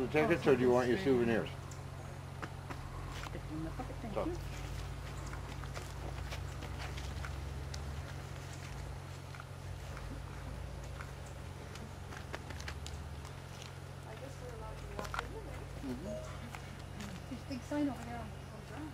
tickets, or do you want your souvenirs? In the pocket, thank So. you. I guess we're allowed to walk in there. There's a big sign over there on the ground.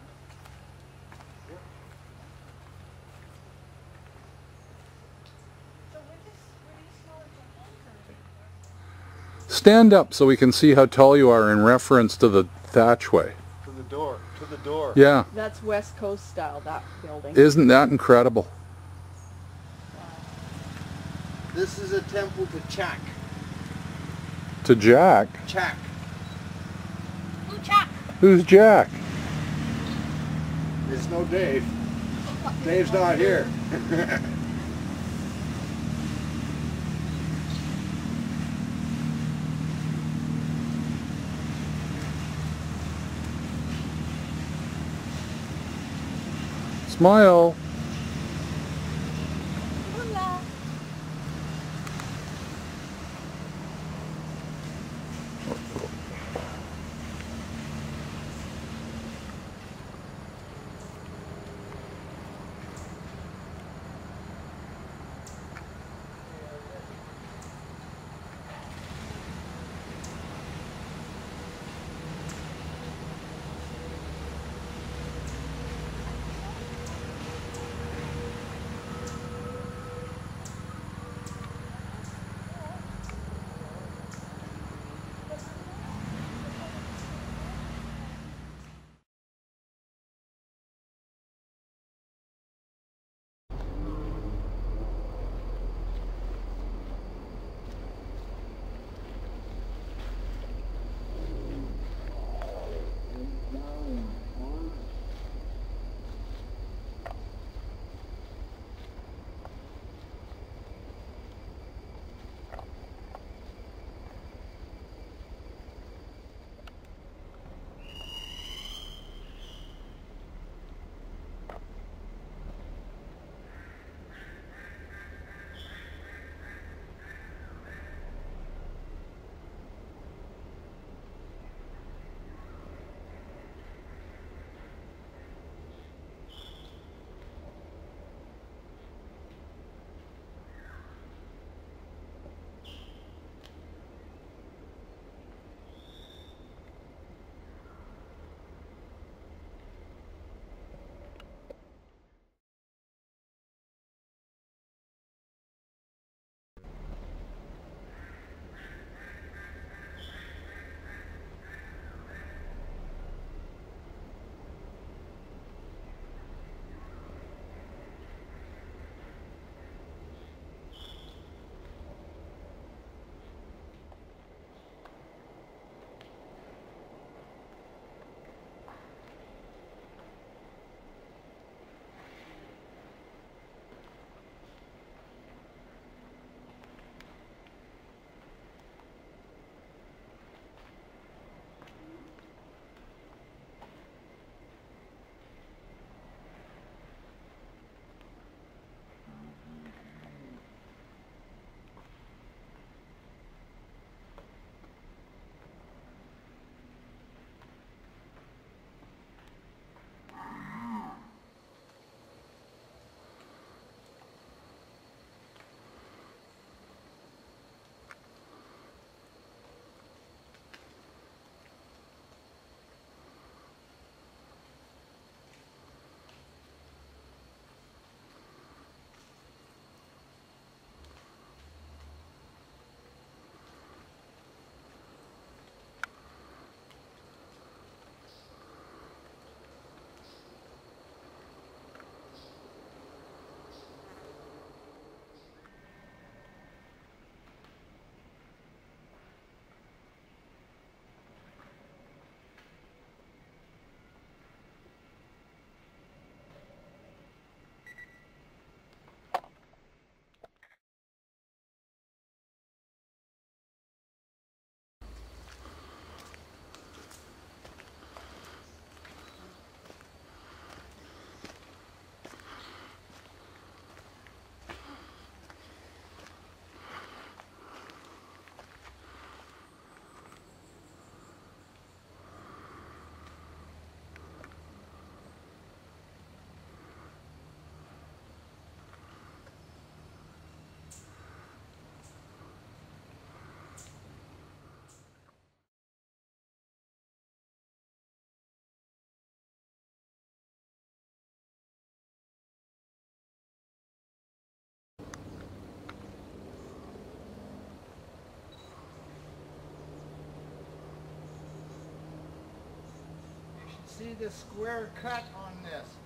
So were these smaller temples? Stand up so we can see how tall you are in reference to the thatchway. To the door. To the door. Yeah. That's West Coast style, that building. Isn't that incredible? This is a temple to Chak. To Jack? Chak. Ooh, Jack! Who's Jack? It's no Dave. Dave's not here. Smile. Hola! see the square cut on this?